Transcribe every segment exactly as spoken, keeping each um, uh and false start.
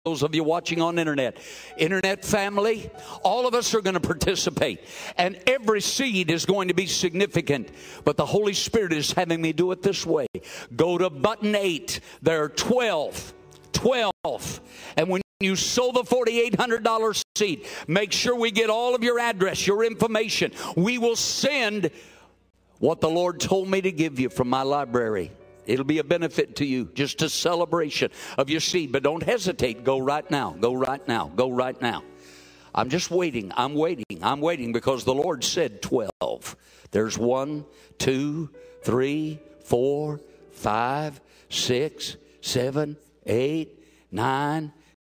those of you watching on internet. Internet family, all of us are going to participate. And every seed is going to be significant. But the Holy Spirit is having me do it this way. Go to button eight. There are twelve. twelve. And when you sow the forty-eight hundred dollar seed, make sure we get all of your address, your information. We will send what the Lord told me to give you from my library. It'll be a benefit to you, just a celebration of your seed. But don't hesitate. Go right now. Go right now. Go right now. I'm just waiting. I'm waiting. I'm waiting because the Lord said twelve. There's one, two, three, four, five, six, seven, eight, nine.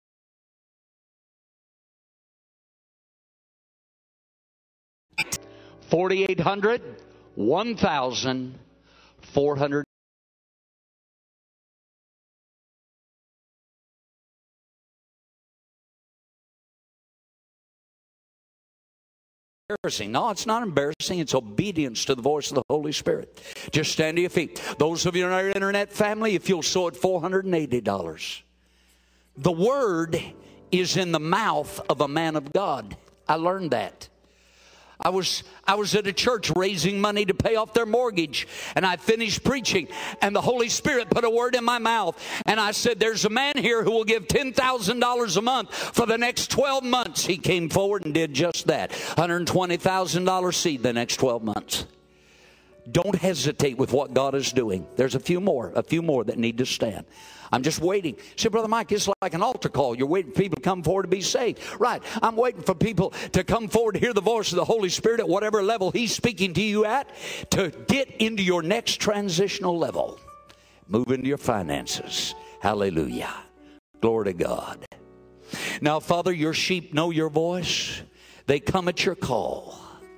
forty-eight hundred, one thousand four hundred. Embarrassing. No, it's not embarrassing. It's obedience to the voice of the Holy Spirit. Just stand to your feet. Those of you in our internet family, if you'll sow it four hundred eighty dollars. The word is in the mouth of a man of God. I learned that. I was, I was at a church raising money to pay off their mortgage, and I finished preaching, and the Holy Spirit put a word in my mouth, and I said, there's a man here who will give ten thousand dollars a month for the next twelve months. He came forward and did just that. one hundred twenty thousand dollar seed the next twelve months. Don't hesitate with what God is doing. There's a few more, a few more that need to stand. I'm just waiting. See, Brother Mike, it's like an altar call. You're waiting for people to come forward to be saved. Right. I'm waiting for people to come forward to hear the voice of the Holy Spirit at whatever level He's speaking to you at, to get into your next transitional level. Move into your finances. Hallelujah. Glory to God. Now, Father, your sheep know your voice. They come at your call.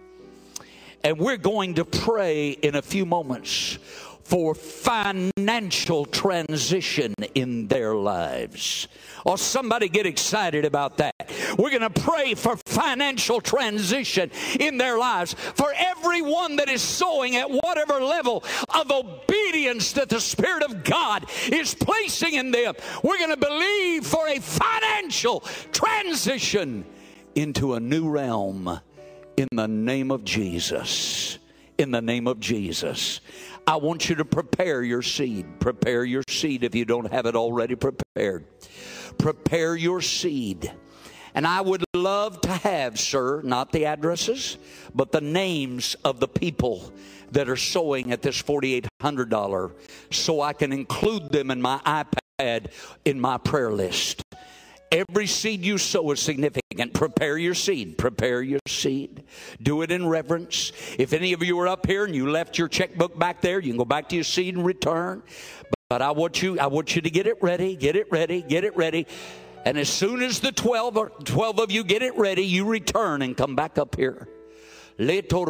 And we're going to pray in a few moments for financial transition in their lives. Oh, somebody get excited about that. We're going to pray for financial transition in their lives. For everyone that is sowing at whatever level of obedience that the Spirit of God is placing in them, we're going to believe for a financial transition into a new realm in the name of Jesus. In the name of Jesus. I want you to prepare your seed. Prepare your seed if you don't have it already prepared. Prepare your seed. And I would love to have, sir, not the addresses, but the names of the people that are sowing at this forty-eight hundred dollars so I can include them in my iPad in my prayer list. Every seed you sow is significant. Prepare your seed. Prepare your seed. Do it in reverence. If any of you are up here and you left your checkbook back there, you can go back to your seed and return. But I want you, I want you to get it ready, get it ready, get it ready. And as soon as the twelve, or twelve of you get it ready, you return and come back up here. Can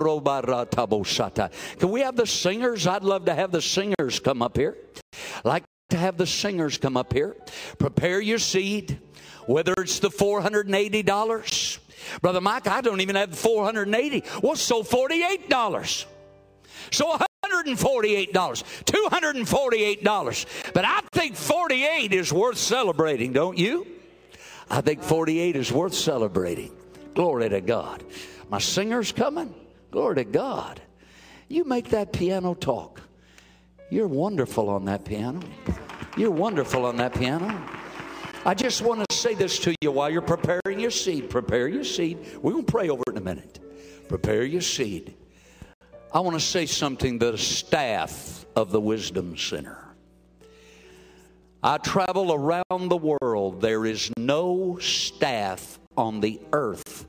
we have the singers? I'd love to have the singers come up here. I'd like to have the singers come up here. Prepare your seed. Whether it's the four hundred eighty dollars. Brother Mike, I don't even have four hundred eighty dollars. Well, so forty-eight dollars. So one hundred forty-eight dollars. two hundred forty-eight dollars. But I think forty-eight is worth celebrating, don't you? I think forty-eight is worth celebrating. Glory to God. My singer's coming. Glory to God. You make that piano talk. You're wonderful on that piano. You're wonderful on that piano. I just want to say this to you while you're preparing your seed. Prepare your seed. We're going to pray over it in a minute. Prepare your seed. I want to say something to the staff of the Wisdom Center. I travel around the world. There is no staff on the earth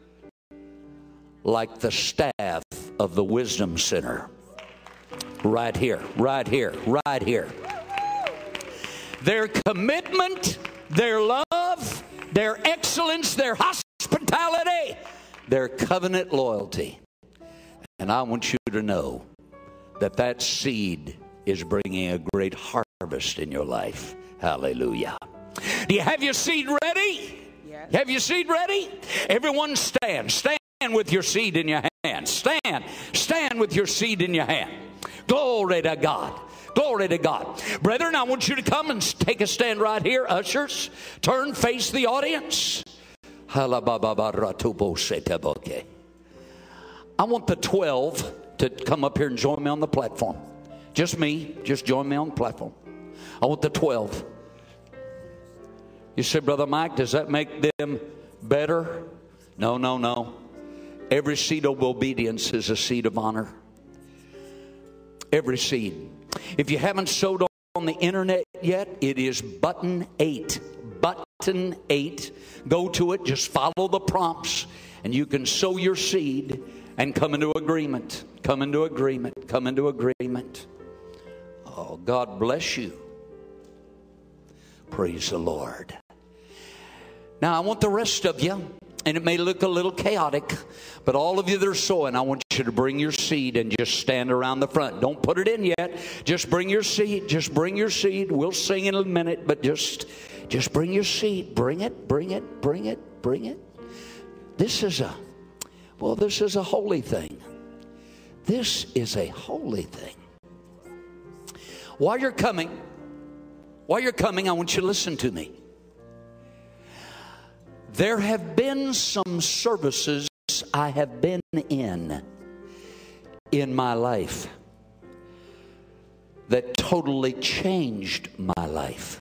like the staff of the Wisdom Center. Right here, right here, right here. Their commitment, their love, their excellence, their hospitality, their covenant loyalty. And I want you to know that that seed is bringing a great harvest in your life. Hallelujah. Do you have your seed ready? Yes. Have your seed ready? Everyone stand. Stand with your seed in your hand. Stand. Stand with your seed in your hand. Glory to God. Glory to God. Brethren, I want you to come and take a stand right here. Ushers, turn, face the audience. I want the twelve to come up here and join me on the platform. Just me. Just join me on the platform. I want the twelve. You say, Brother Mike, does that make them better? No, no, no. Every seed of obedience is a seed of honor. Every seed. If you haven't sowed on the internet yet, it is button eight. Button eight. Go to it. Just follow the prompts. And you can sow your seed and come into agreement. Come into agreement. Come into agreement. Oh, God bless you. Praise the Lord. Now, I want the rest of you, and it may look a little chaotic, but all of you that are sowing, I want you to bring your seed and just stand around the front. Don't put it in yet. Just bring your seed. Just bring your seed. We'll sing in a minute, but just, just bring your seed. Bring it, bring it, bring it, bring it. This is a, well, this is a holy thing. This is a holy thing. While you're coming, while you're coming, I want you to listen to me. There have been some services I have been in in my life that totally changed my life.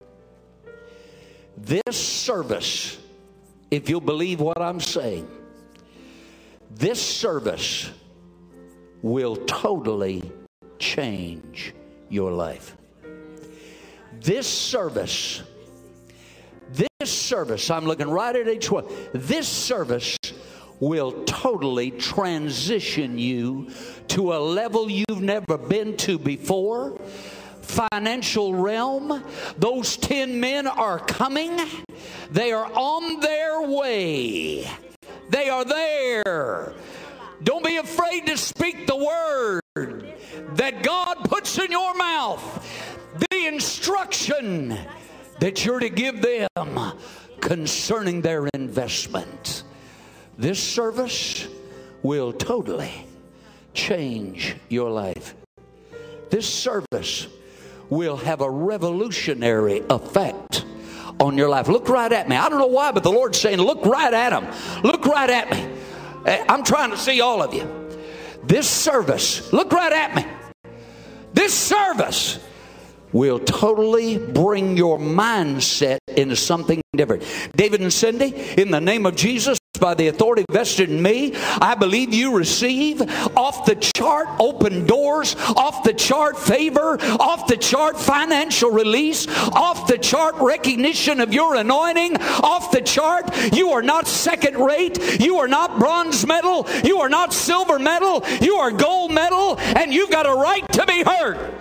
This service, if you'll believe what I'm saying, this service will totally change your life. This service This service, I'm looking right at each one. This service will totally transition you to a level you've never been to before. Financial realm. Those ten men are coming. They are on their way. They are there. Don't be afraid to speak the word that God puts in your mouth. The instruction that you're to give them concerning their investment. This service will totally change your life. This service will have a revolutionary effect on your life. Look right at me. I don't know why, but the Lord's saying, look right at them. Look right at me. I'm trying to see all of you. This service, look right at me. This service will totally bring your mindset into something different. David and Cindy, in the name of Jesus, by the authority vested in me, I believe you receive off the chart open doors, off the chart favor, off the chart financial release, off the chart recognition of your anointing, off the chart. You are not second rate. You are not bronze medal. You are not silver medal. You are gold medal, and you've got a right to be heard.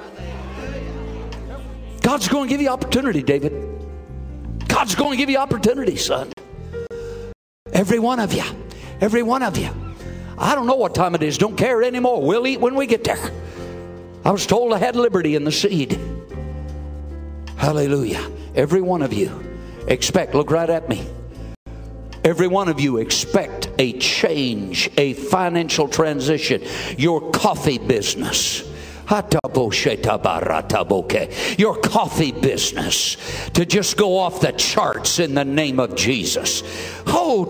God's going to give you opportunity, David. God's going to give you opportunity, son. Every one of you. Every one of you. I don't know what time it is. Don't care anymore. We'll eat when we get there. I was told I had liberty in the seed. Hallelujah. Every one of you expect. Look right at me. Every one of you expect a change, a financial transition. Your coffee business. Your coffee business to just go off the charts in the name of Jesus. Oh,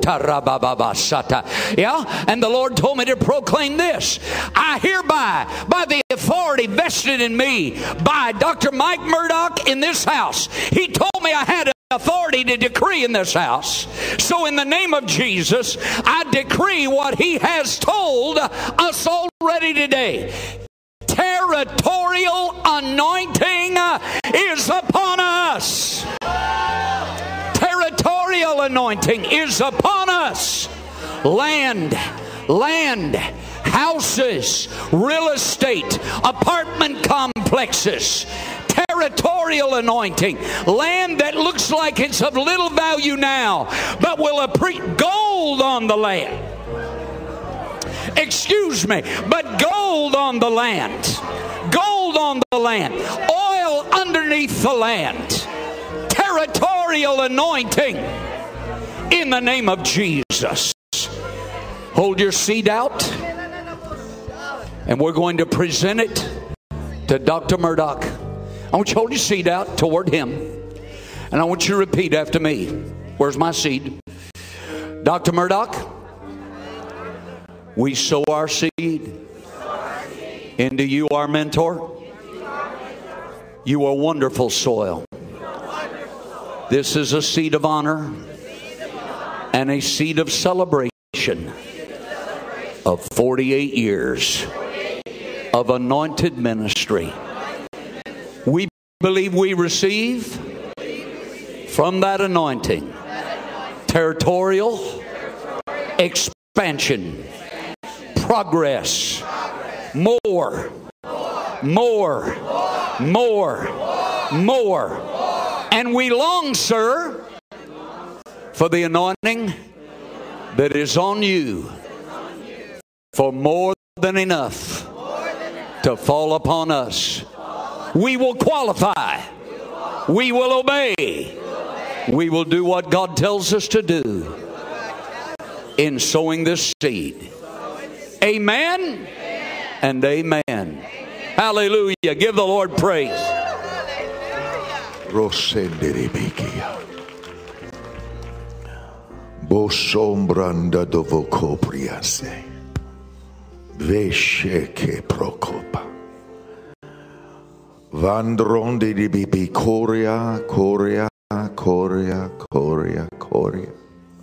yeah. And the Lord told me to proclaim this. I hereby, by the authority vested in me by Doctor Mike Murdock in this house, he told me I had authority to decree in this house. So in the name of Jesus, I decree what he has told us already today. Territorial anointing is upon us. Territorial anointing is upon us. Land, land, houses, real estate, apartment complexes. Territorial anointing. Land that looks like it's of little value now, but will appreciate. Gold on the land. Excuse me, but gold on the land. Gold on the land. Oil underneath the land. Territorial anointing in the name of Jesus. Hold your seed out, and we're going to present it to Doctor Murdock. I want you to hold your seed out toward him. And I want you to repeat after me. Where's my seed? Doctor Murdock, we sow our seed into you, our mentor. You are wonderful soil. This is a seed of honor and a seed of celebration of forty-eight years of anointed ministry. We believe we receive from that anointing territorial expansion, progress, more, more, more, more. And we long, sir, for the anointing that is on you, for more than enough to fall upon us. We will qualify. We will obey. We will do what God tells us to do in sowing this seed. Amen and amen. Hallelujah. Give the Lord praise. Bosombranda dovokopriase. Vesheke prokopa. Vandronde di bibi korea, korea, korea, korea, korea.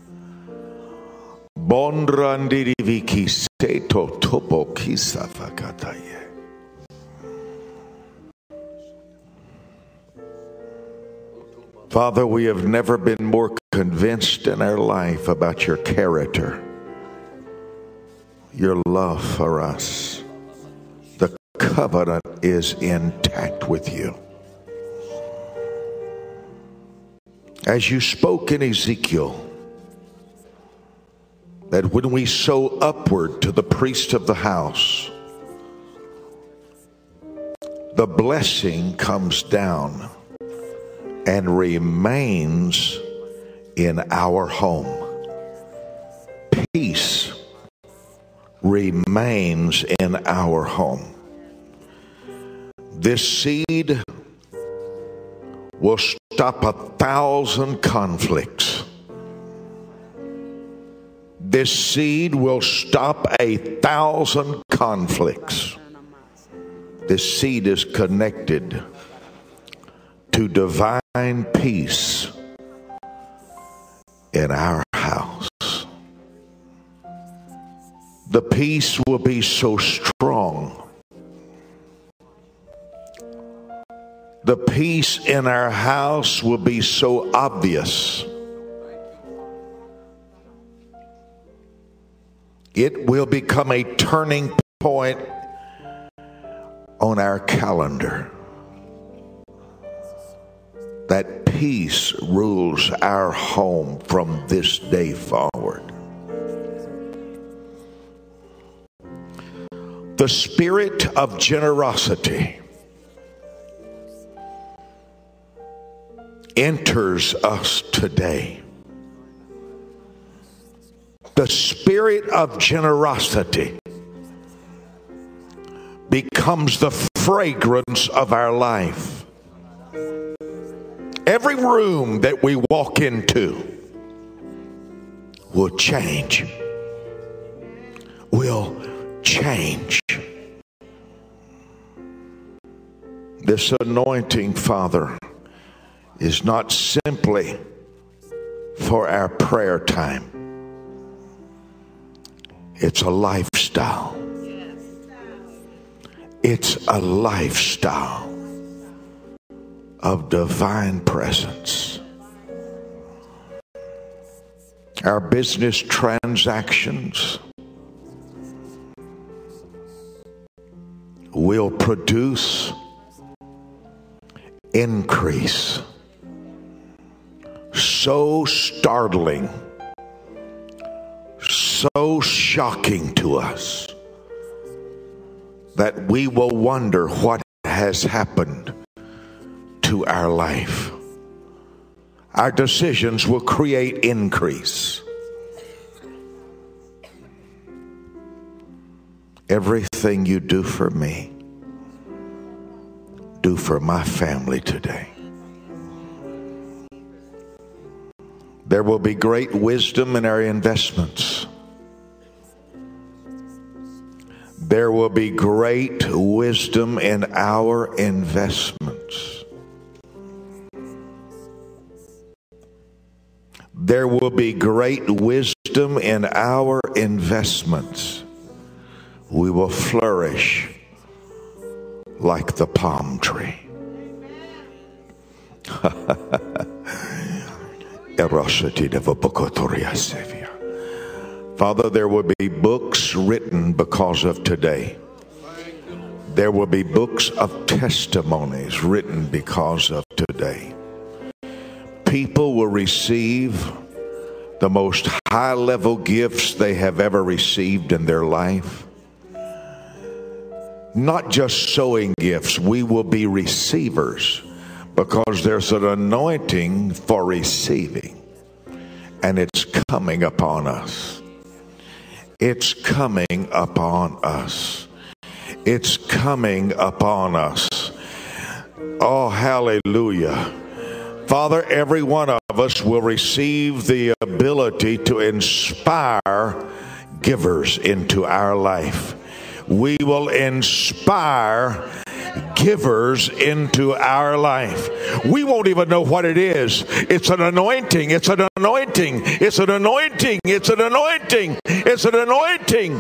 Bondrandi di viki seto topo kisa fakataye. Father, we have never been more convinced in our life about your character, your love for us. The covenant is intact with you. As you spoke in Ezekiel, that when we sow upward to the priest of the house, the blessing comes down and remains in our home. Peace remains in our home. This seed will stop a thousand conflicts. This seed will stop a thousand conflicts. This seed is connected to divine peace in our house. The peace will be so strong. The peace in our house will be so obvious. It will become a turning point on our calendar. That peace rules our home from this day forward. The spirit of generosity enters us today. The spirit of generosity becomes the fragrance of our life. Every room that we walk into will change. Will change. This anointing, Father, is not simply for our prayer time. It's a lifestyle. It's a lifestyle of divine presence. Our business transactions will produce increase so startling, so shocking to us that we will wonder what has happened to our life. Our decisions will create increase. Everything you do for me do for my family today. There will be great wisdom in our investments. There will be great wisdom in our investments. There will be great wisdom in our investments. We will flourish like the palm tree. Father, there will be books written because of today. There will be books of testimonies written because of today. People will receive the most high-level gifts they have ever received in their life. Not just sowing gifts, we will be receivers, because there's an anointing for receiving, and it's coming upon us. It's coming upon us. It's coming upon us. Oh, hallelujah. Father, every one of us will receive the ability to inspire givers into our life. We will inspire givers into our life. We won't even know what it is. It's an anointing. It's an anointing. It's an anointing. It's an anointing. It's an anointing.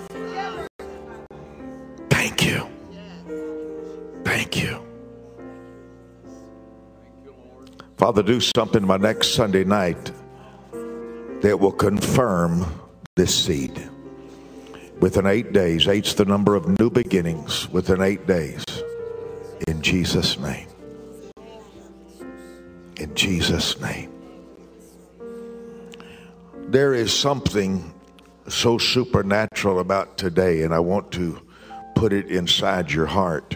Thank you. Thank you. Father, do something my next Sunday night that will confirm this seed. Within eight days, eight's the number of new beginnings. Within eight days, in Jesus' name. In Jesus' name. There is something so supernatural about today, and I want to put it inside your heart.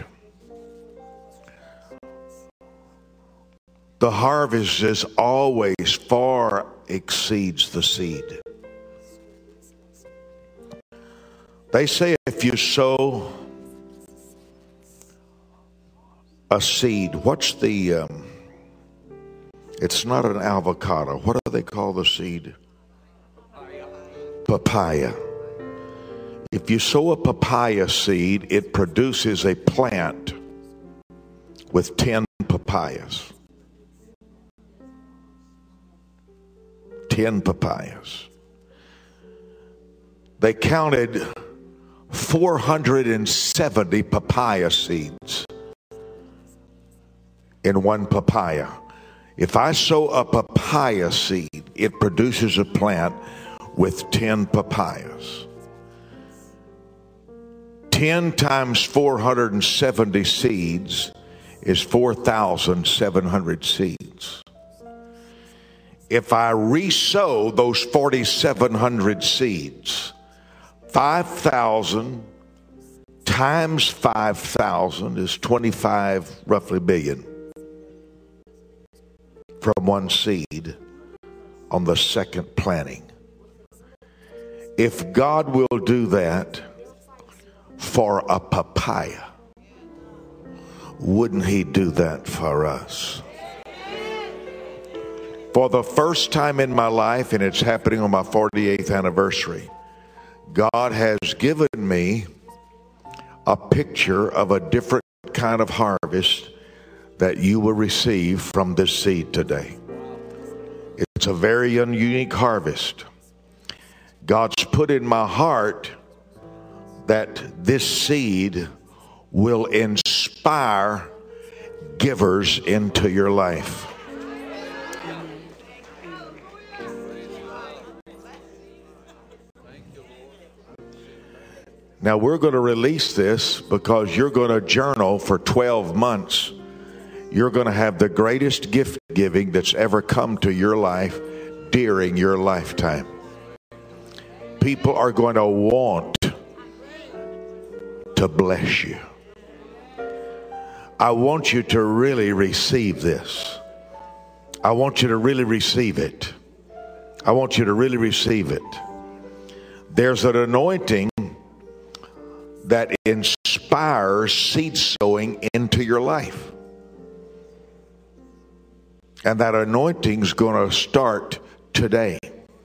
The harvest is always far exceeds the seed. They say if you sow a seed, what's the, um, it's not an avocado. What do they call the seed? Papaya. If you sow a papaya seed, it produces a plant with ten papayas. Ten papayas. They counted four hundred seventy papaya seeds in one papaya. If I sow a papaya seed, it produces a plant with ten papayas. ten times four hundred seventy seeds is four thousand seven hundred seeds. If I re-sow those forty-seven hundred seeds, five thousand times five thousand is twenty-five, roughly, billion from one seed on the second planting. If God will do that for a papaya, wouldn't He do that for us? For the first time in my life, and it's happening on my forty-eighth anniversary, God has given me a picture of a different kind of harvest that you will receive from this seed today. It's a very unique harvest. God's put in my heart that this seed will inspire givers into your life. Now we're going to release this because you're going to journal for twelve months. You're going to have the greatest gift giving that's ever come to your life during your lifetime. People are going to want to bless you. I want you to really receive this. I want you to really receive it. I want you to really receive it. There's an anointing that inspires inspires seed sowing into your life. And that anointing's going to start today.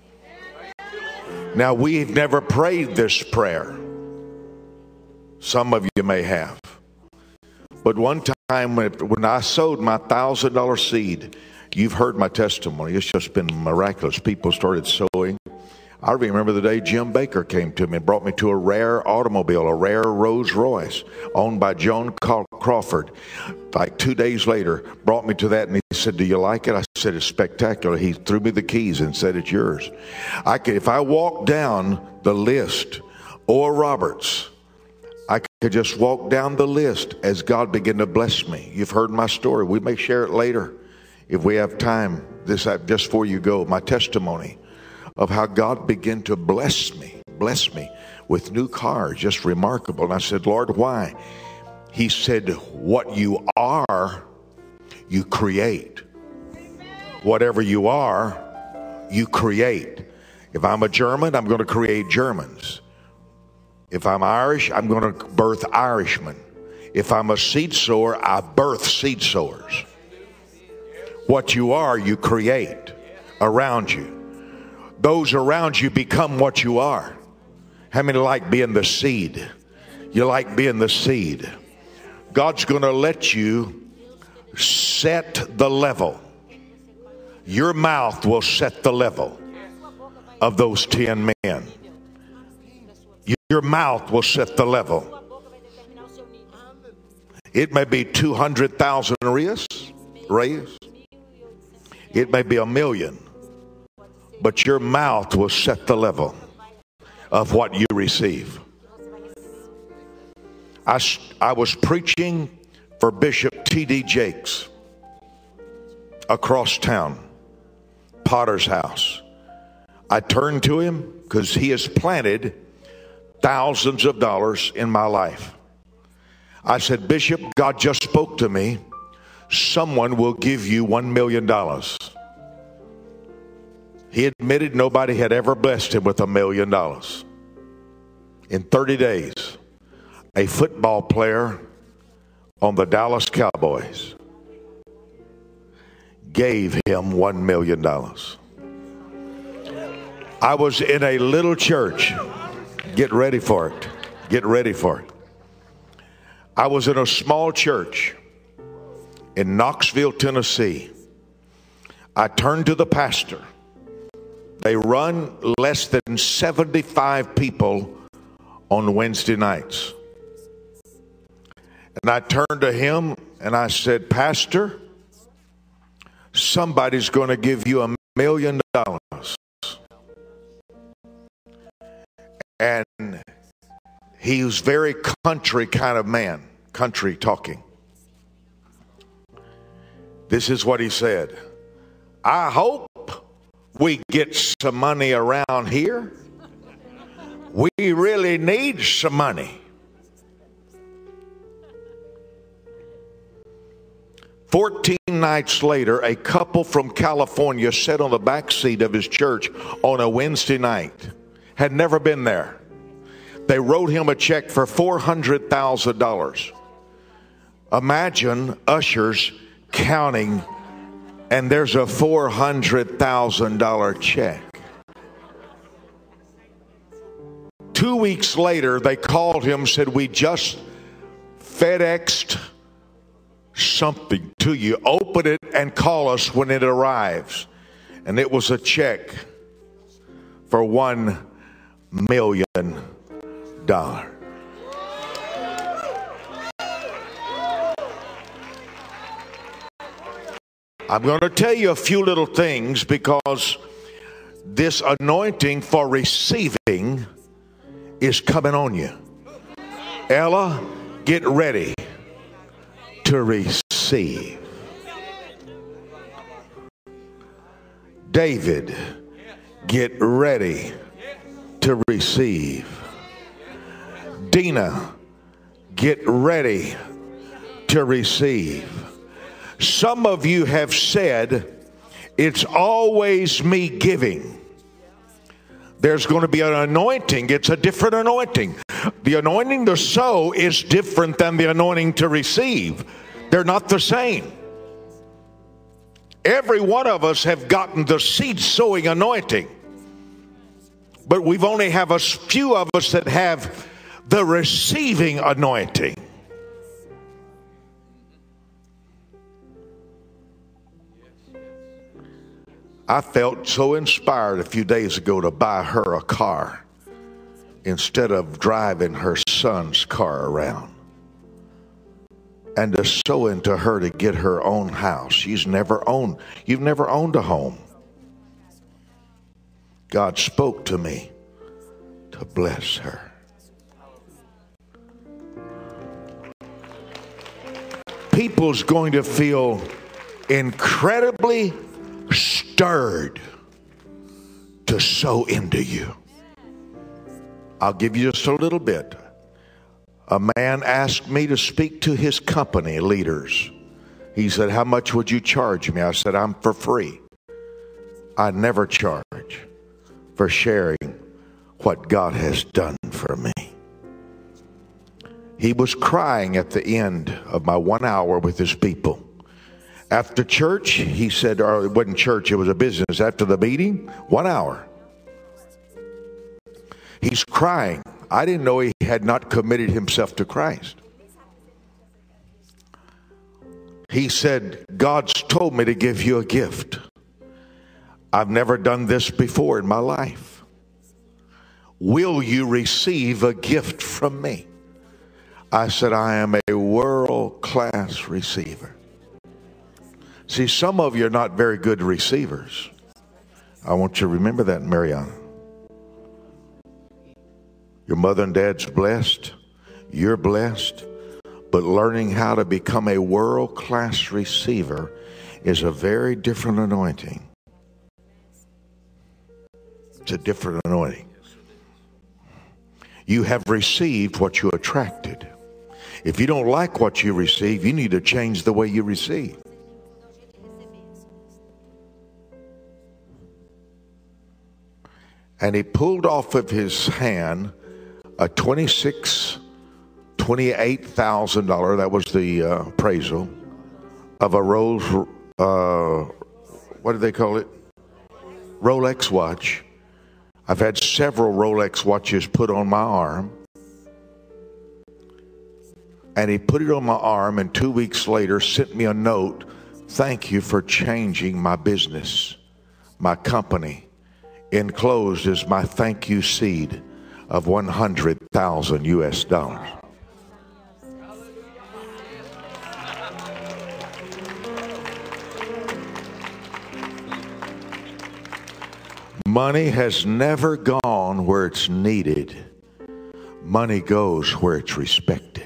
Now, we've never prayed this prayer. Some of you may have. But one time when I sowed my one thousand dollar seed, you've heard my testimony. It's just been miraculous. People started sowing. I remember the day Jim Baker came to me and brought me to a rare automobile, a rare Rolls Royce, owned by Joan Crawford. Like two days later, brought me to that, and he said, "Do you like it?" I said, "It's spectacular." He threw me the keys and said, "It's yours." I could, if I walked down the list, or Roberts, I could just walk down the list as God began to bless me. You've heard my story. We may share it later if we have time. This just before you go, my testimony of how God began to bless me, bless me with new cars, just remarkable. And I said, "Lord, why?" He said, "What you are, you create. Whatever you are, you create. If I'm a German, I'm going to create Germans. If I'm Irish, I'm going to birth Irishmen. If I'm a seed sower, I birth seed sowers. What you are, you create around you. Those around you become what you are." How many like being the seed? You like being the seed. God's going to let you set the level. Your mouth will set the level of those ten men. Your mouth will set the level. It may be two hundred thousand raised. It may be a million. But your mouth will set the level of what you receive. I, I was preaching for Bishop T D Jakes across town, Potter's house. I turned to him because he has planted thousands of dollars in my life. I said, "Bishop, God just spoke to me. Someone will give you one million dollars. He admitted nobody had ever blessed him with a million dollars. In thirty days, a football player on the Dallas Cowboys gave him one million dollars. I was in a little church. Get ready for it. Get ready for it. I was in a small church in Knoxville, Tennessee. I turned to the pastor. They run less than seventy-five people on Wednesday nights. And I turned to him and I said, "Pastor, somebody's going to give you a million dollars." And he was very country kind of man, country talking. This is what he said: "I hope we get some money around here. We really need some money." Fourteen nights later, a couple from California sat on the back seat of his church on a Wednesday night. Had never been there. They wrote him a check for four hundred thousand dollars. Imagine ushers counting, and there's a four hundred thousand dollars check. Two weeks later, they called him, said, "We just FedExed something to you. Open it and call us when it arrives." And it was a check for one million dollars. I'm going to tell you a few little things because this anointing for receiving is coming on you. Ella, get ready to receive. David, get ready to receive. Dina, get ready to receive. Some of you have said, "It's always me giving." There's going to be an anointing. It's a different anointing. The anointing to sow is different than the anointing to receive. They're not the same. Every one of us have gotten the seed sowing anointing. But we've only have a few of us that have the receiving anointing. I felt so inspired a few days ago to buy her a car instead of driving her son's car around, and to sow into her to get her own house. She's never owned, you've never owned a home. God spoke to me to bless her. People's going to feel incredibly stirred to sow into you. I'll give you just a little bit. A man asked me to speak to his company leaders. He said, how much would you charge me? I said, I'm for free. I never charge for sharing what God has done for me. He was crying at the end of my one hour with his people. After church, he said, or it wasn't church, it was a business. After the meeting, one hour. He's crying. I didn't know he had not committed himself to Christ. He said, God's told me to give you a gift. I've never done this before in my life. Will you receive a gift from me? I said, I am a world-class receiver. See, some of you are not very good receivers. I want you to remember that, Mariana. Your mother and dad's blessed. You're blessed. But learning how to become a world-class receiver is a very different anointing. It's a different anointing. You have received what you attracted. If you don't like what you receive, you need to change the way you receive. And he pulled off of his hand a twenty-six, twenty-eight thousand dollars, that was the uh, appraisal, of a Rolls, uh, what do they call it? Rolex watch. I've had several Rolex watches put on my arm. And he put it on my arm, and two weeks later sent me a note. Thank you for changing my business, my company. Enclosed is my thank you seed of one hundred thousand U S dollars. Money has never gone where it's needed. Money goes where it's respected.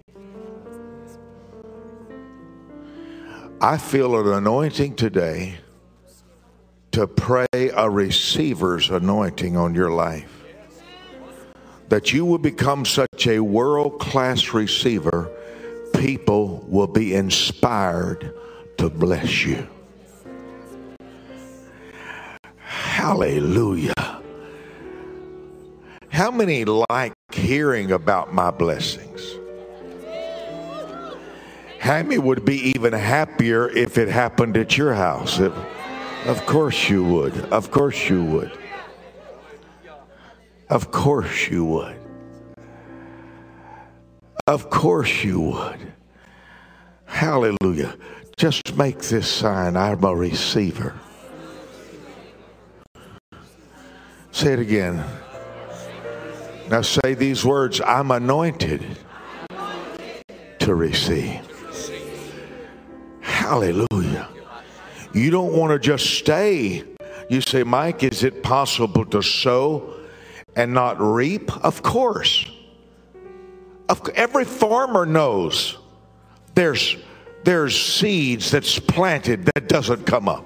I feel an anointing today to pray a receiver's anointing on your life. That you will become such a world-class receiver, people will be inspired to bless you. Hallelujah. How many like hearing about my blessings? How many would be even happier if it happened at your house? If, of course you would. Of course you would. Of course you would. Of course you would. Hallelujah. Just make this sign, I'm a receiver. Say it again. Now say these words, I'm anointed to receive. Hallelujah. You don't want to just stay. You say, Mike, is it possible to sow and not reap? Of course. Of, every farmer knows there's, there's seeds that's planted that doesn't come up.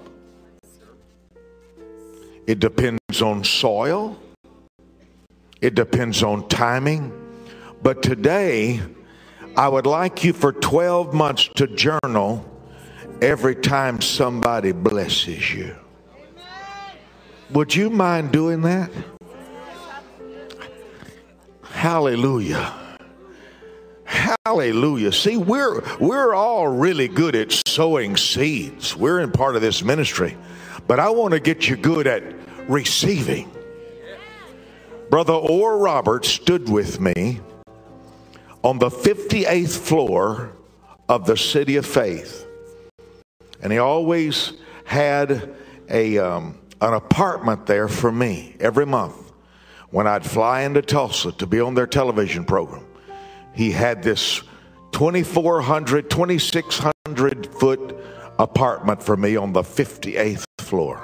It depends on soil. It depends on timing. But today, I would like you for twelve months to journal every time somebody blesses you. Would you mind doing that? Hallelujah. Hallelujah. See, we're we're all really good at sowing seeds. We're in part of this ministry. But I want to get you good at receiving. Brother Orr Roberts stood with me on the fifty-eighth floor of the City of Faith. And he always had a um, an apartment there for me every month. When I'd fly into Tulsa to be on their television program, he had this twenty-four hundred, twenty-six hundred foot apartment for me on the fifty-eighth floor.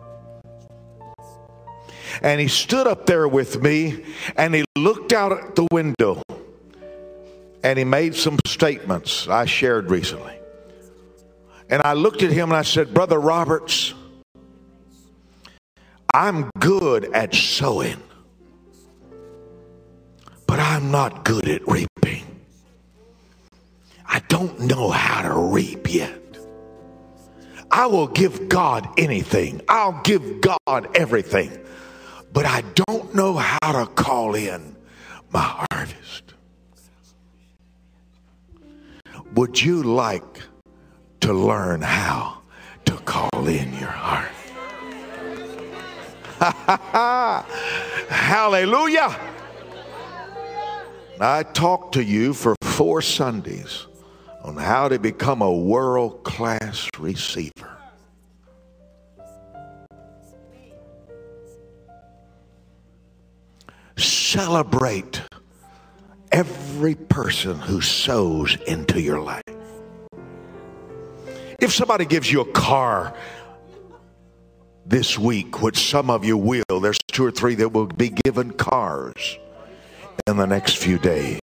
And he stood up there with me and he looked out at the window and he made some statements I shared recently. And I looked at him and I said, Brother Roberts, I'm good at sowing, but I'm not good at reaping. I don't know how to reap yet. I will give God anything. I'll give God everything. But I don't know how to call in my harvest. Would you like to learn how to call in your heart? Hallelujah. I talked to you for four Sundays on how to become a world-class receiver. Celebrate every person who sows into your life. If somebody gives you a car this week, which some of you will, there's two or three that will be given cars in the next few days.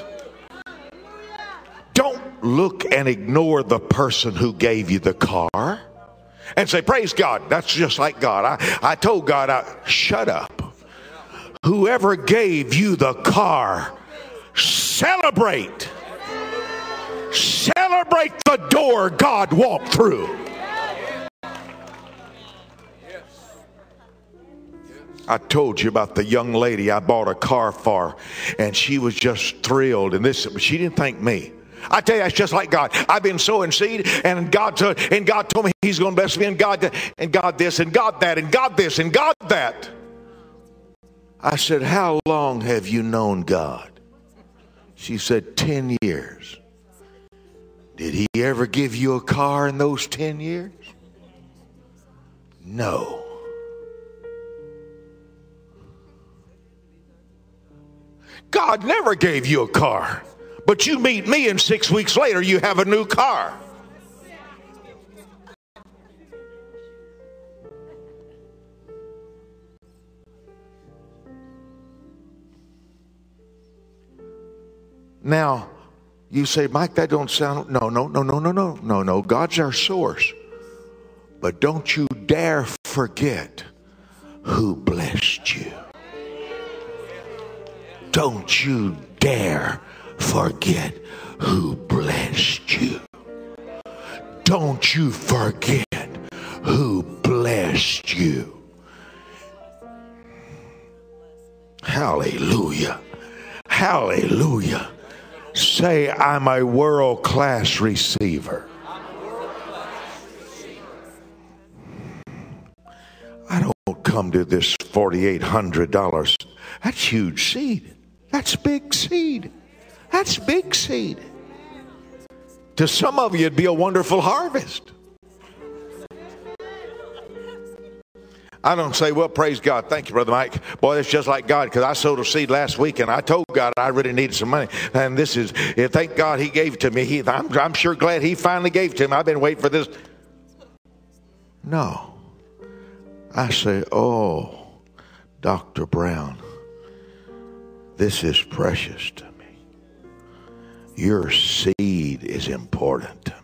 Don't look and ignore the person who gave you the car and say, praise God, that's just like God. I, I told God, I, shut up. Whoever gave you the car, celebrate. Celebrate the door God walked through. I told you about the young lady I bought a car for, and she was just thrilled. And this, she didn't thank me. I tell you, it's just like God. I've been sowing seed, and God told, and God told me He's going to bless me, and God, and God this, and God that, and God this, and God that. I said, how long have you known God? She said, ten years. Did He ever give you a car in those ten years? No. God never gave you a car. But you meet me and six weeks later you have a new car. Now, you say, Mike, that don't sound, no, no, no, no, no, no, no, no. God's our source. But don't you dare forget who blessed you. Don't you dare forget who blessed you. Don't you forget who blessed you. Hallelujah. Hallelujah. Say, I'm a world-class receiver. I don't come to this forty-eight hundred dollars. That's huge seed. That's big seed. That's big seed. To some of you, it'd be a wonderful harvest. I don't say, well, praise God. Thank you, Brother Mike. Boy, it's just like God, because I sowed a seed last week and I told God I really needed some money. And this is, thank God He gave it to me. He, I'm, I'm sure glad He finally gave it to me. I've been waiting for this. No. I say, oh, Doctor Brown, this is precious to me. Your seed is important to me.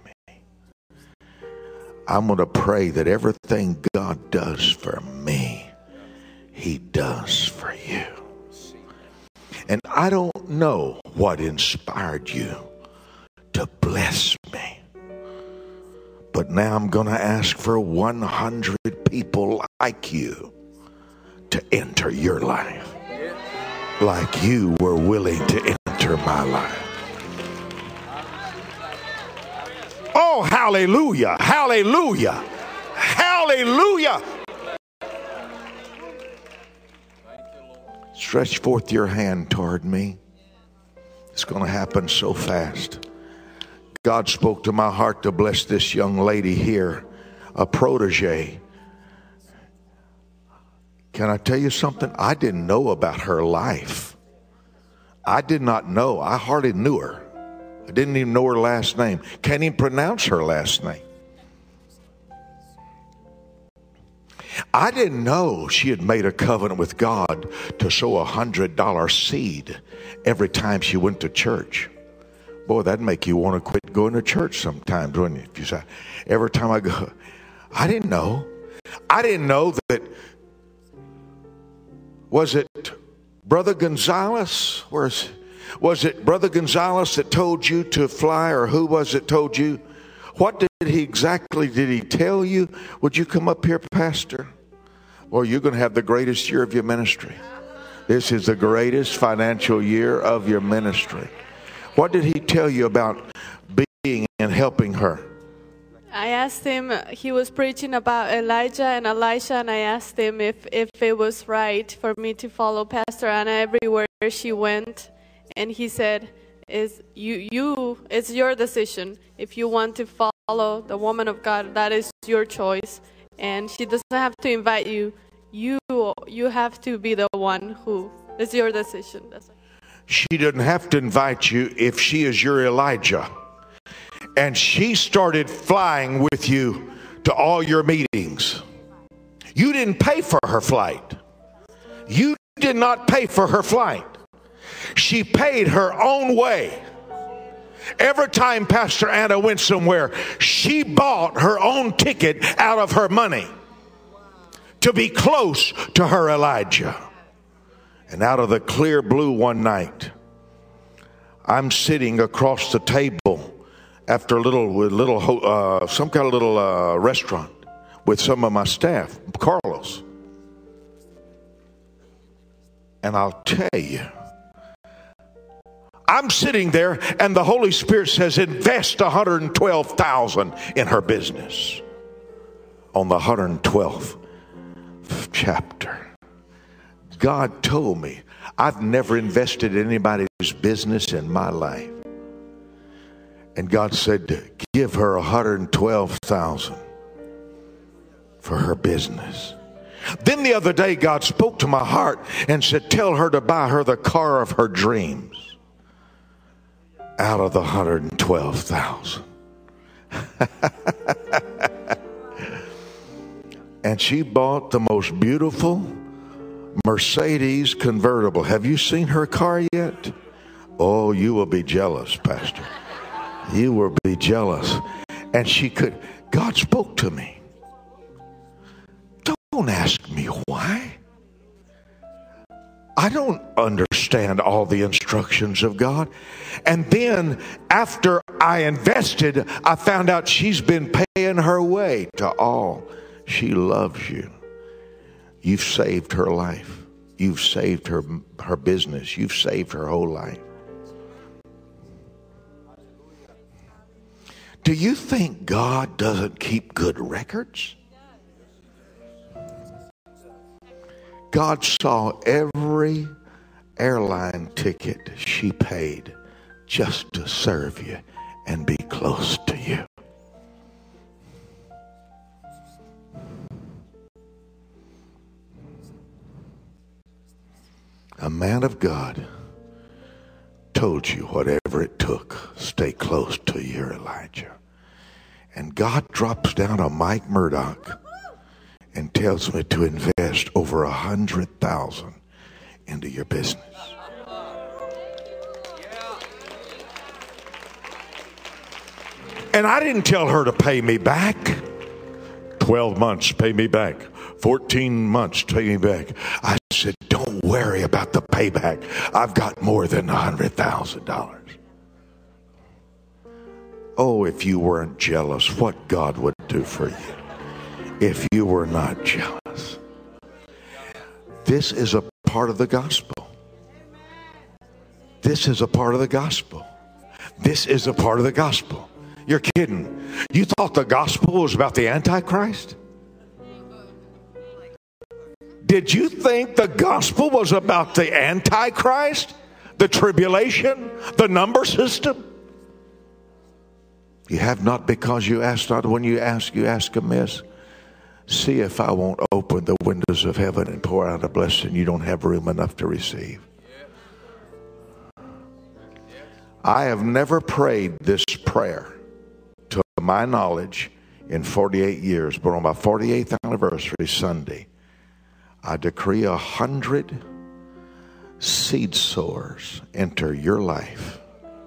I'm going to pray that everything God does for me, He does for you. And I don't know what inspired you to bless me. But now I'm going to ask for one hundred people like you to enter your life. like you were willing to enter my life. Oh, hallelujah, hallelujah, hallelujah. Stretch forth your hand toward me. It's going to happen so fast. God spoke to my heart to bless this young lady here, a protege. Can I tell you something? I didn't know about her life. I did not know. I hardly knew her. I didn't even know her last name. Can't even pronounce her last name. I didn't know she had made a covenant with God to sow a hundred dollar seed every time she went to church. Boy, that'd make you want to quit going to church sometimes, wouldn't it? If you say, every time I go, I didn't know. I didn't know that. Was it Brother Gonzalez? Where's, was it Brother Gonzalez that told you to fly, or who was it told you? What did he exactly, did he tell you? Would you come up here, Pastor? Well, you're going to have the greatest year of your ministry. This is the greatest financial year of your ministry. What did he tell you about being and helping her? I asked him, he was preaching about Elijah and Elisha, and I asked him if, if it was right for me to follow Pastor Anna everywhere she went. And he said, "Is you, you, it's your decision. If you want to follow the woman of God, that is your choice. And she doesn't have to invite you. You, you have to be the one who, it's your decision." That's it. She didn't have to invite you if she is your Elijah. And she started flying with you to all your meetings. You didn't pay for her flight. You did not pay for her flight. She paid her own way. Every time Pastor Anna went somewhere, she bought her own ticket out of her money to be close to her Elijah. And out of the clear blue one night, I'm sitting across the table after a little, with little, uh, some kind of little uh, restaurant with some of my staff, Carlos. And I'll tell you, I'm sitting there and the Holy Spirit says, invest one hundred twelve thousand dollars in her business. On the one hundred twelfth chapter. God told me, I've never invested in anybody's business in my life. And God said, give her one hundred twelve thousand dollars for her business. Then the other day, God spoke to my heart and said, tell her to buy her the car of her dreams out of the one hundred twelve thousand dollars. And she bought the most beautiful Mercedes convertible. Have you seen her car yet? Oh, you will be jealous, Pastor. You will be jealous. And she could, God spoke to me. Don't ask me why. I don't understand all the instructions of God. And then after I invested, I found out she's been paying her way to all. She loves you. You've saved her life. You've saved her, her business. You've saved her whole life. Do you think God doesn't keep good records? God saw every airline ticket she paid just to serve you and be close to you. A man of God told you whatever it took, stay close to your Elijah. And God drops down a Mike Murdock and tells me to invest over a hundred thousand into your business. And I didn't tell her to pay me back. twelve months, pay me back. fourteen months, pay me back. I said, don't worry about the payback. I've got more than a hundred thousand dollars. Oh, if you weren't jealous, what God would do for you if you were not jealous. This is a part of the gospel. this is a part of the gospel. This is a part of the gospel. You're kidding. You thought the gospel was about the Antichrist? Did you think the gospel was about the Antichrist? The tribulation? The number system? You have not because you ask not. When you ask, you ask amiss. See if I won't open the windows of heaven and pour out a blessing you don't have room enough to receive. I have never prayed this prayer, to my knowledge, in forty-eight years. But on my forty-eighth anniversary Sunday, I decree a hundred seed sowers enter your life.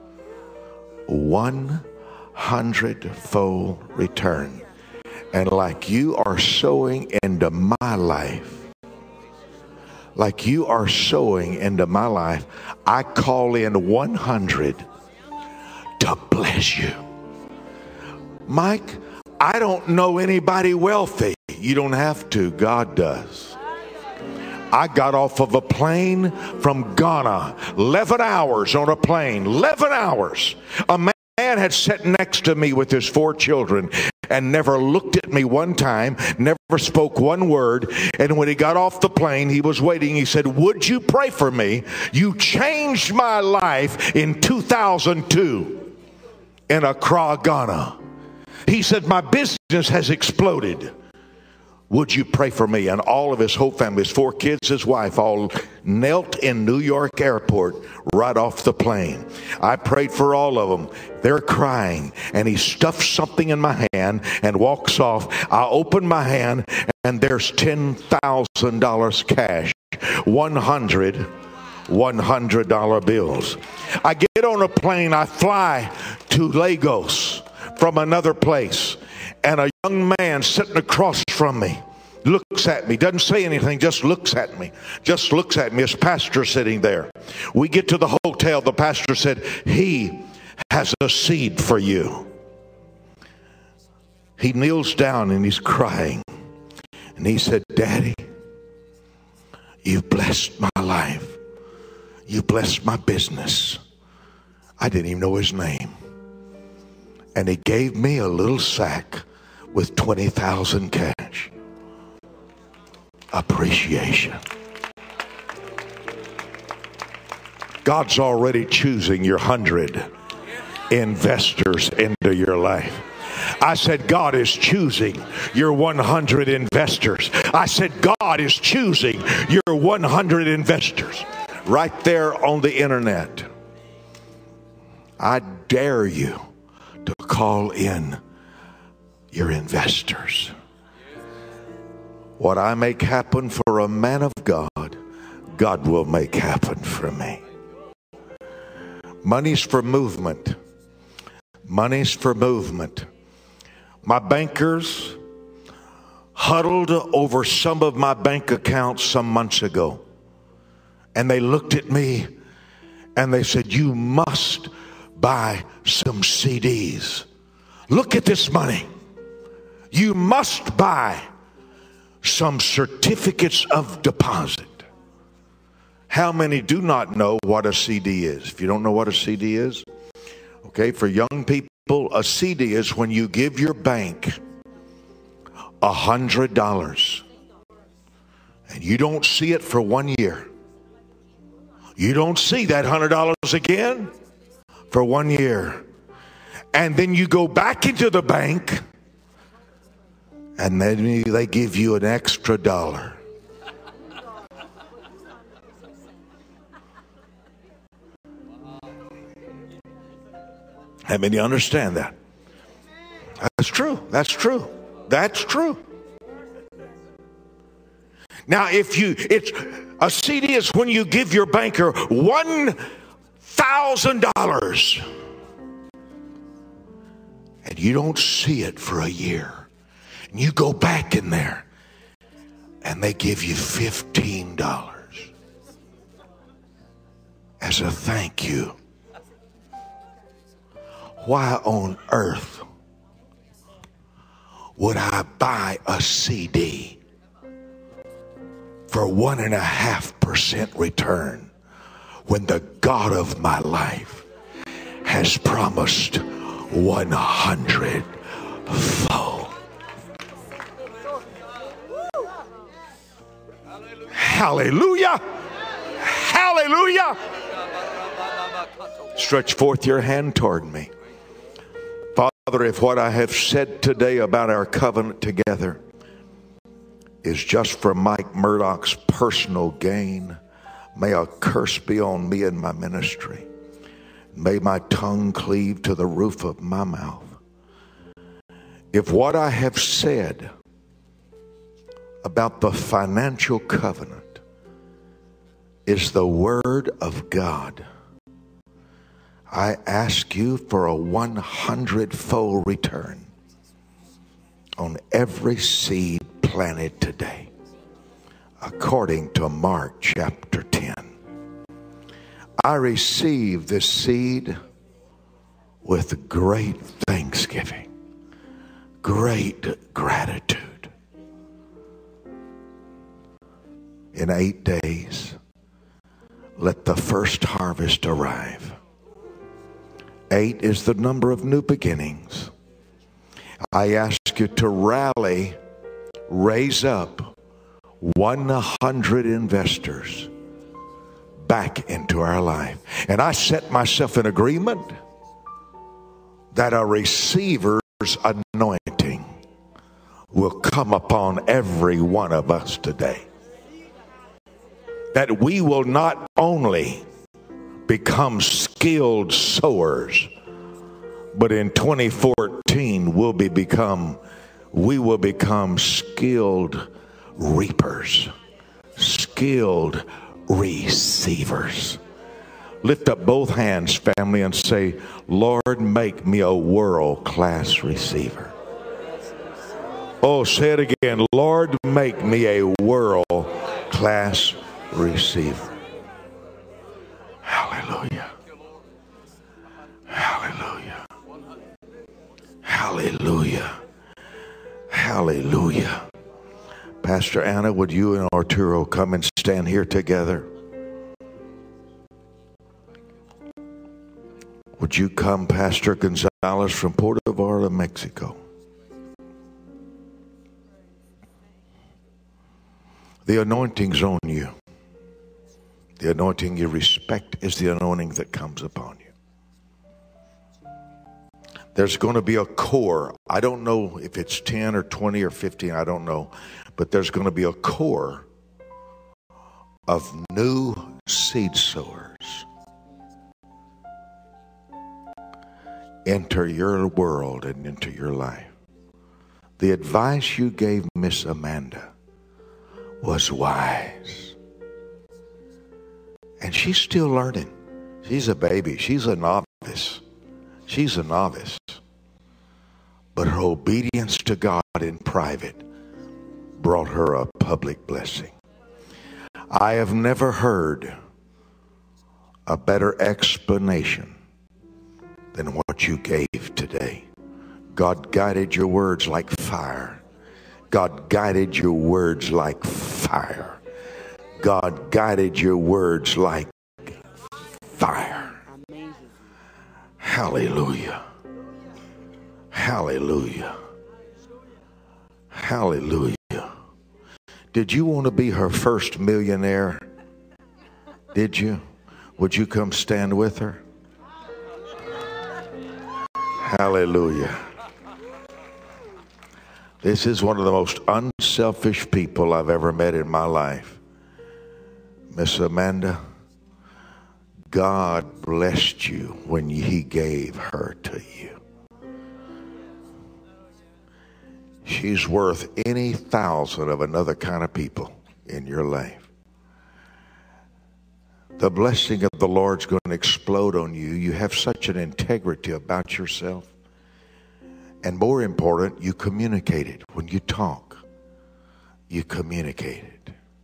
One hundredfold return. And like you are sowing into my life, like you are sowing into my life, I call in one hundred to bless you. Mike, I don't know anybody wealthy. You don't have to. God does. I got off of a plane from Ghana, eleven hours on a plane, eleven hours. A man had sat next to me with his four children and never looked at me one time, never spoke one word. And when he got off the plane, he was waiting. He said, would you pray for me? You changed my life in two thousand two in Accra, Ghana. He said, my business has exploded. Would you pray for me? And all of his whole family, his four kids, his wife, all knelt in New York airport right off the plane. I prayed for all of them. They're crying. And he stuffs something in my hand and walks off. I open my hand and there's ten thousand dollars cash. one hundred one hundred dollar bills. I get on a plane. I fly to Lagos from another place. And a young man sitting across from me looks at me, doesn't say anything, just looks at me, just looks at me. His pastor sitting there. We get to the hotel. The pastor said, he has a seed for you. He kneels down and he's crying. And he said, Daddy, you've blessed my life. You blessed my business. I didn't even know his name. And he gave me a little sack with twenty thousand cash. Appreciation. God's already choosing your hundred investors into your life. I said God is choosing your one hundred investors. I said God is choosing your one hundred investors right there on the internet. I dare you to call in your investors. What I make happen for a man of God, God will make happen for me. Money's for movement. Money's for movement. My bankers huddled over some of my bank accounts some months ago. And they looked at me and they said, you must buy some C Ds. Look at this money. You must buy some certificates of deposit. How many do not know what a C D is? If you don't know what a C D is, okay, for young people, a C D is when you give your bank a hundred dollars and you don't see it for one year. You don't see that hundred dollars again for one year. And then you go back into the bank and then they give you an extra dollar. How many understand that? That's true. That's true. That's true. Now, if you, it's a C D is when you give your banker one thousand dollars and you don't see it for a year. And you go back in there and they give you fifteen dollars as a thank you. Why on earth would I buy a C D for one and a half percent return when the God of my life has promised one hundred fold. Hallelujah. Hallelujah. Stretch forth your hand toward me. Father, if what I have said today about our covenant together is just for Mike Murdock's personal gain, may a curse be on me and my ministry. May my tongue cleave to the roof of my mouth. If what I have said about the financial covenant is the word of God, I ask you for a one hundred fold return on every seed planted today, according to Mark chapter ten. I receive this seed with great thanksgiving, great gratitude. In eight days, let the first harvest arrive. Eight is the number of new beginnings. I ask you to rally, raise up one hundred investors back into our life. And I set myself in agreement that a receiver's anointing will come upon every one of us today. That we will not only become skilled sowers, but in twenty fourteen we'll be become we will become skilled reapers, skilled receivers. Lift up both hands, family, and say, Lord, make me a world-class receiver. Oh, say it again. Lord, make me a world-class receiver. Hallelujah. Hallelujah. Hallelujah. Hallelujah. Pastor Anna, would you and Arturo come and stand here together? Would you come, Pastor Gonzalez from Puerto Vallarta, Mexico? The anointing's on you. The anointing you respect is the anointing that comes upon you. There's going to be a core. I don't know if it's ten or twenty or fifteen. I don't know. But there's going to be a core of new seed sowers enter your world and into your life. The advice you gave Miss Amanda was wise. And she's still learning. She's a baby. She's a novice. She's a novice. But her obedience to God in private brought her a public blessing. I have never heard a better explanation than what you gave today. God guided your words like fire. God guided your words like fire. God guided your words like fire. Hallelujah. Hallelujah. Hallelujah. Did you want to be her first millionaire? Did you? Would you come stand with her? Hallelujah. This is one of the most unselfish people I've ever met in my life. Miss Amanda, God blessed you when He gave her to you. She's worth any thousand of another kind of people in your life. The blessing of the Lord's going to explode on you. You have such an integrity about yourself. And more important, you communicate it. When you talk, you communicate it.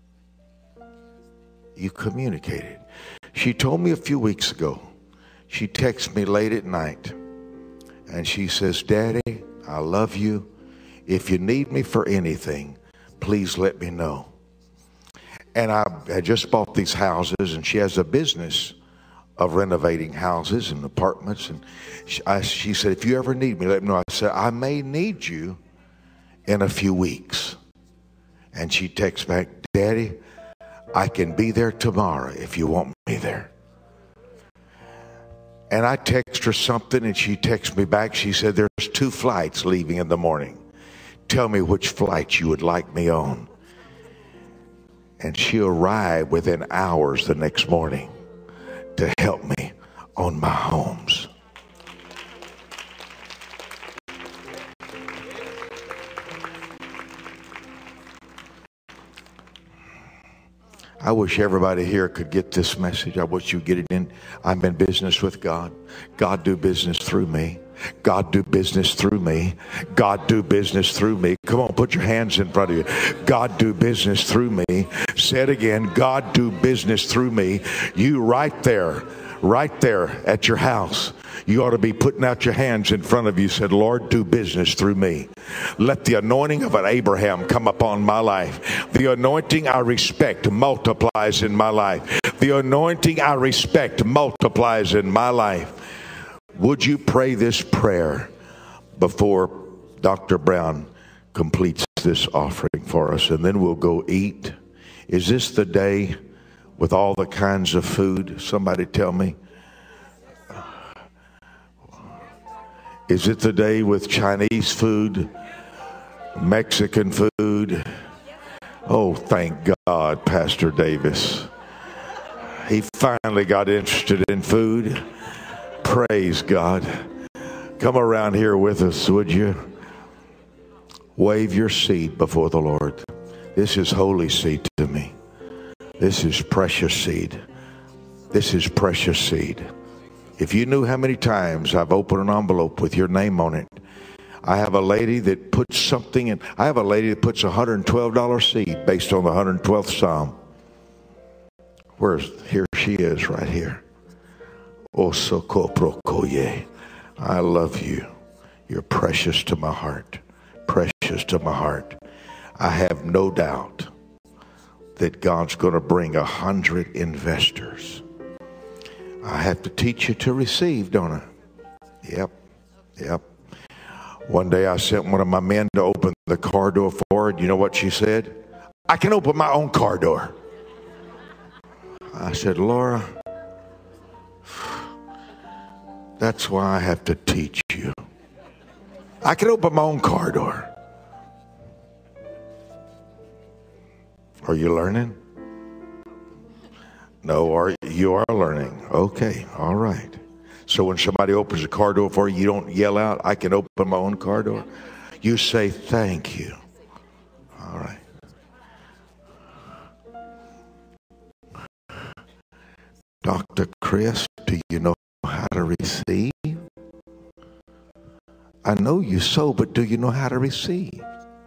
You communicated. She told me a few weeks ago, she texted me late at night, and she says, Daddy, I love you. If you need me for anything, please let me know. And I had just bought these houses, and she has a business of renovating houses and apartments. And she, I, she said, if you ever need me, let me know. I said, I may need you in a few weeks. And she texts back, Daddy, I can be there tomorrow if you want me there. And I text her something, and she texts me back. She said, there's two flights leaving in the morning. Tell me which flight you would like me on. And she arrived within hours the next morning to help me on my homes. I wish everybody here could get this message. I wish you get it in. I'm in business with God. God do business through me. God do business through me. God do business through me. Come on, put your hands in front of you. God do business through me. Say it again. God do business through me. You right there, right there at your house. You ought to be putting out your hands in front of you. Said, Lord, do business through me. Let the anointing of an Abraham come upon my life. The anointing I respect multiplies in my life. The anointing I respect multiplies in my life. Would you pray this prayer before Doctor Brown completes this offering for us? And then we'll go eat. Is this the day with all the kinds of food? Somebody tell me. Is it the day with Chinese food, Mexican food? Oh, thank God, Pastor Davis. He finally got interested in food. Praise God. Come around here with us, would you? Wave your seed before the Lord. This is holy seed to me. This is precious seed. This is precious seed. If you knew how many times I've opened an envelope with your name on it. I have a lady that puts something in. I have a lady that puts a one hundred twelve dollar seed based on the one hundred twelfth Psalm. Where's, here she is right here. Osokoprokoye. I love you. You're precious to my heart. Precious to my heart. I have no doubt that God's going to bring a hundred investors. I have to teach you to receive, don't I? Yep. Yep. One day I sent one of my men to open the car door for her. You know what she said? I can open my own car door. I said, Laura, that's why I have to teach you. I can open my own car door. Are you learning? No, are you are learning. Okay, all right. So when somebody opens a car door for you, you don't yell out, I can open my own car door. You say, thank you. All right. Doctor Chris, do you know how to receive? I know you sow, but do you know how to receive?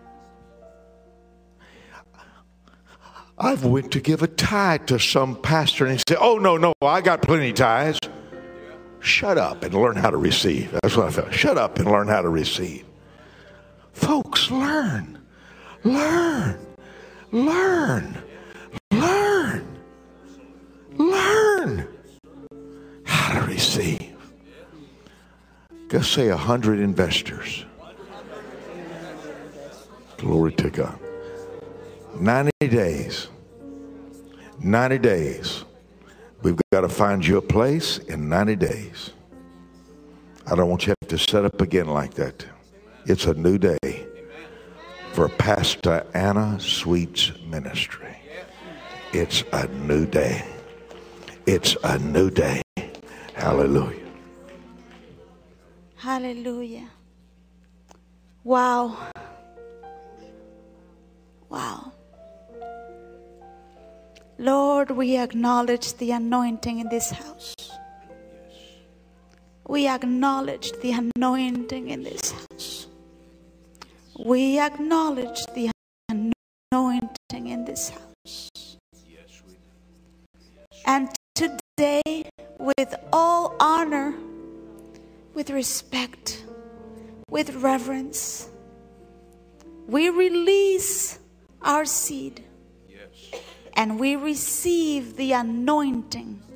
I've went to give a tithe to some pastor and he said, oh, no, no, I got plenty of tithes. Shut up and learn how to receive. That's what I felt. Shut up and learn how to receive. Folks, learn, learn, learn, learn, learn how to receive. Go say a hundred investors. Glory to God. ninety days. ninety days. We've got to find you a place in ninety days. I don't want you to have to set up again like that. It's a new day for Pastor Anna Sweet's ministry. It's a new day. It's a new day. Hallelujah. Hallelujah. Wow. Wow. Lord, we acknowledge the anointing in this house. We acknowledge the anointing in this house. We acknowledge the anointing in this house. And today, with all honor, with respect, with reverence, we release our seed. and we receive the anointing